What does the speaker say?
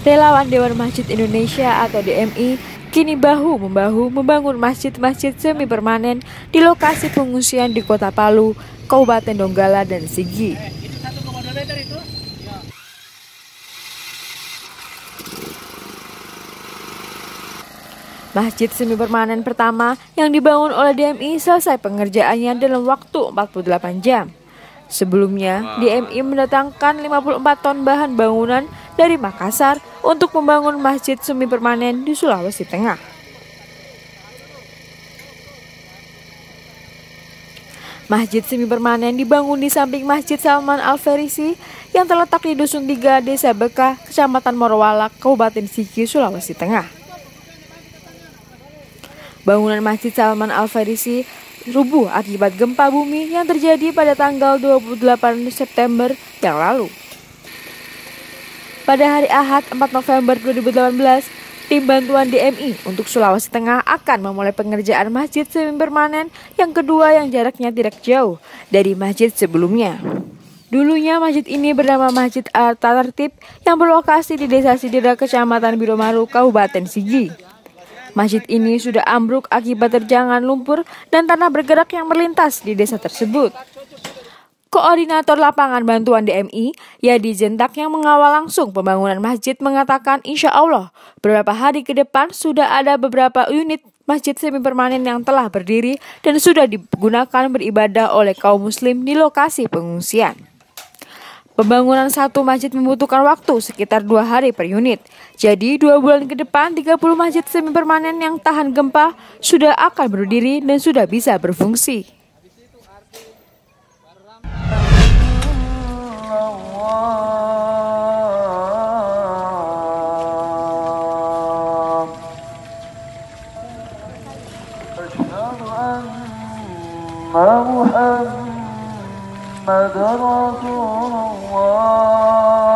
Relawan Dewan Masjid Indonesia atau DMI kini bahu-membahu membangun masjid-masjid semi permanen di lokasi pengungsian di Kota Palu, Kabupaten Donggala, dan Sigi. Masjid semi permanen pertama yang dibangun oleh DMI selesai pengerjaannya dalam waktu 48 jam. Sebelumnya, DMI mendatangkan 54 ton bahan bangunan dari Makassar untuk membangun masjid semi permanen di Sulawesi Tengah. Masjid semi permanen dibangun di samping Masjid Salman Al-Farisi yang terletak di Dusun 3, Desa Bekah, Kecamatan Morowalak, Kabupaten Sigi, Sulawesi Tengah. Bangunan Masjid Salman Al-Farisi rubuh akibat gempa bumi yang terjadi pada tanggal 28 September yang lalu. Pada hari Ahad 4 November 2018, tim bantuan DMI untuk Sulawesi Tengah akan memulai pengerjaan masjid semi permanen yang kedua yang jaraknya tidak jauh dari masjid sebelumnya. Dulunya masjid ini bernama Masjid Al-Tartib yang berlokasi di Desa Sidera, Kecamatan Biromaru, Kabupaten Sigi. Masjid ini sudah ambruk akibat terjangan lumpur dan tanah bergerak yang melintas di desa tersebut. Koordinator lapangan bantuan DMI, Yadi Zentak, yang mengawal langsung pembangunan masjid mengatakan insya Allah beberapa hari ke depan sudah ada beberapa unit masjid semi permanen yang telah berdiri dan sudah digunakan beribadah oleh kaum muslim di lokasi pengungsian. Pembangunan satu masjid membutuhkan waktu sekitar 2 hari per unit. Jadi 2 bulan ke depan 30 masjid semi permanen yang tahan gempa sudah akan berdiri dan sudah bisa berfungsi. محمد رسول الله